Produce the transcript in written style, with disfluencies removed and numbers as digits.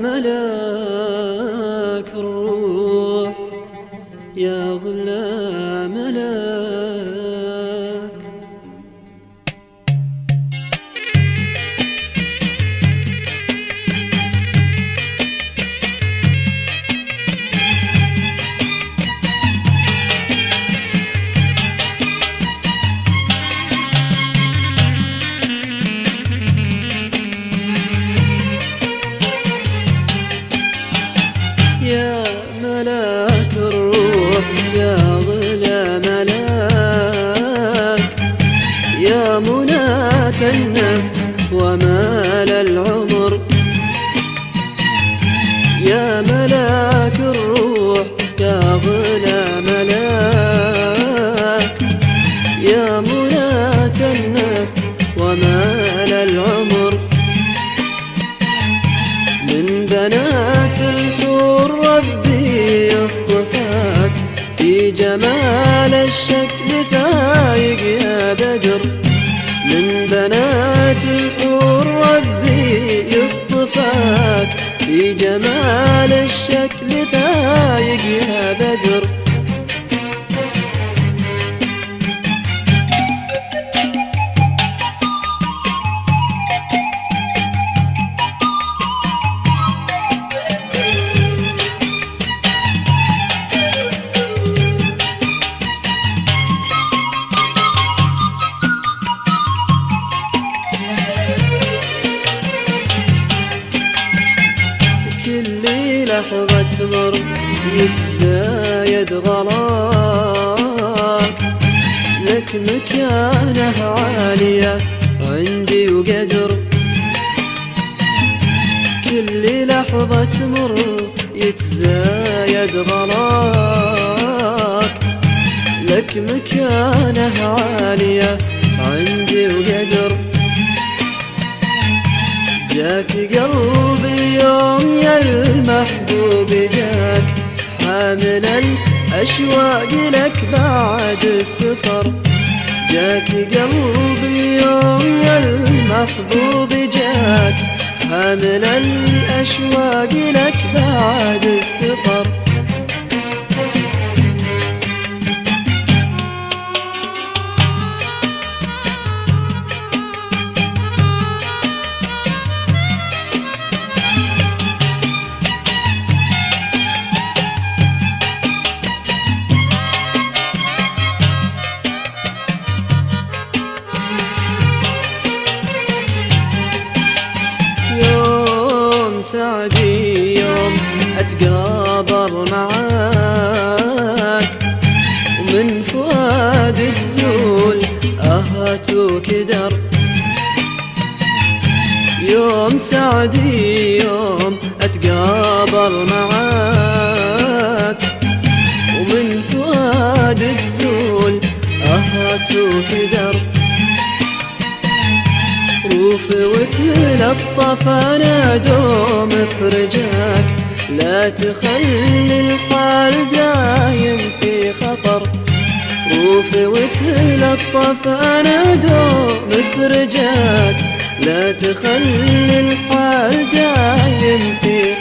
ملاك الروح يا أغلى ملاك. يا ملاك الروح يا أغلى ملاك، يا مناة النفس ومال العمر. يا ملاك الروح يا أغلى ملاك، يا مناة النفس ومال العمر. من بنات الحور ربي يصطفاك، في جمال الشكل فايق يا بدر. من بنات الحور ربي يصطفاك، في جمال الشكل فايق يا بدر. كل لحظة تمر يتزايد غلاك، لك مكانة عالية عندي وقدر. كل لحظة تمر يتزايد غلاك، لك مكانة عالية عندي وقدر. جاك قلب اليوم يا المحبوب، جاك حامل الأشواق لك بعد السفر. جاك قلب اليوم يا المحبوب، جاك حامل الأشواق لك بعد السفر. سعدي يوم أتقابل معاك، ومن فؤادي تزول أهات وكدر. يوم سعدي يوم أتقابل معاك، ومن فؤادي تزول أهات وكدر. روف وتلطف أنا دوم فرجاك، لا تخلي الحال دايم في خطر. روف وتلطف أنا دوم فرجاك، لا تخلي الحال دايم في